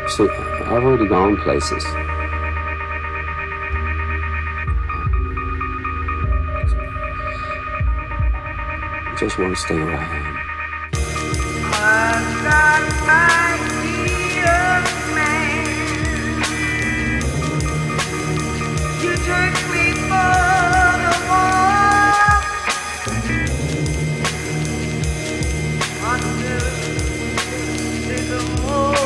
See, I've already gone places. I just want to stay where I am. I'm not my dear man. You take me for the walk under the sycamore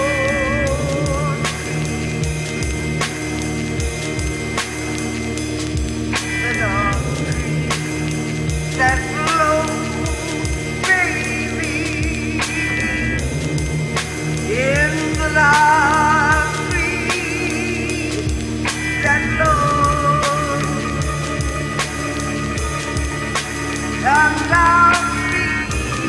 tree, and all the trees that blow, baby, in the dark trees that blow, and I'll see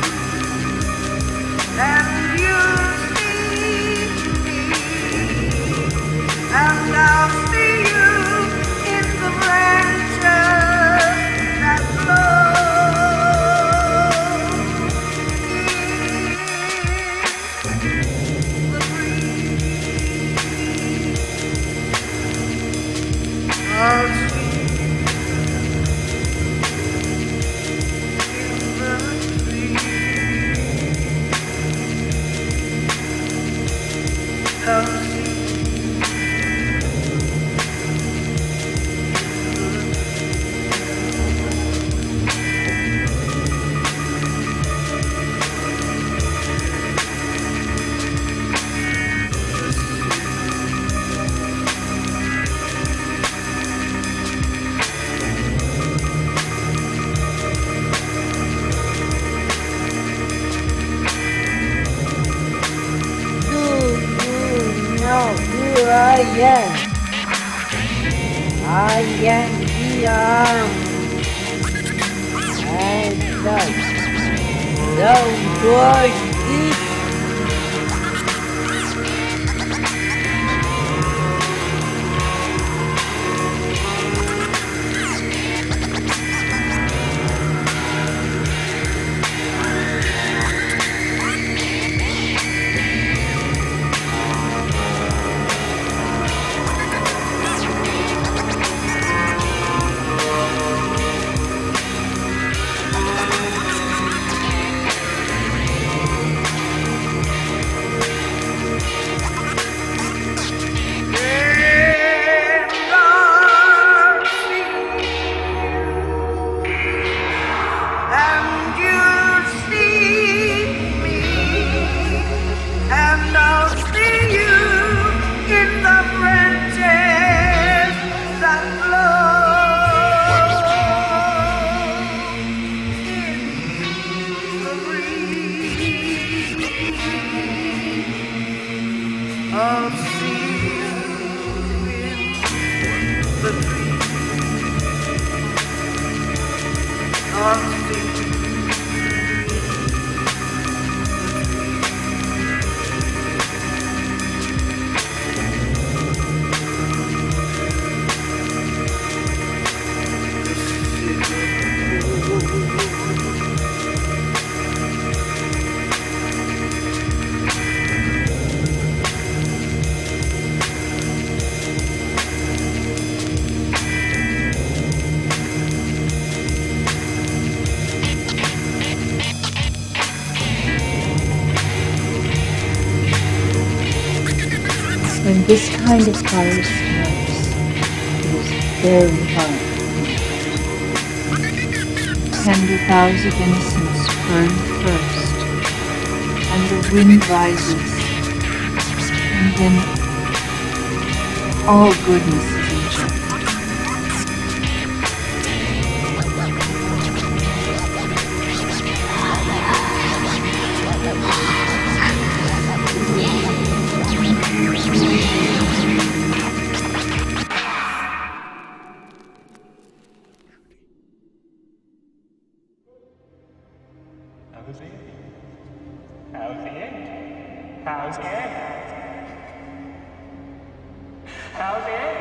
you, and you'll see me, and I'll see you in the branches that blow. I'll see in the trees. I'll see. Know who I am. I am the arm. And don't worry. I'll see you in the trees. I'll see you. When this kind of fire smells, it is very hard. Tender vows of innocence burn first, and the wind rises, and then all goodness is ejected. How's it? How's it? How's it? How's it?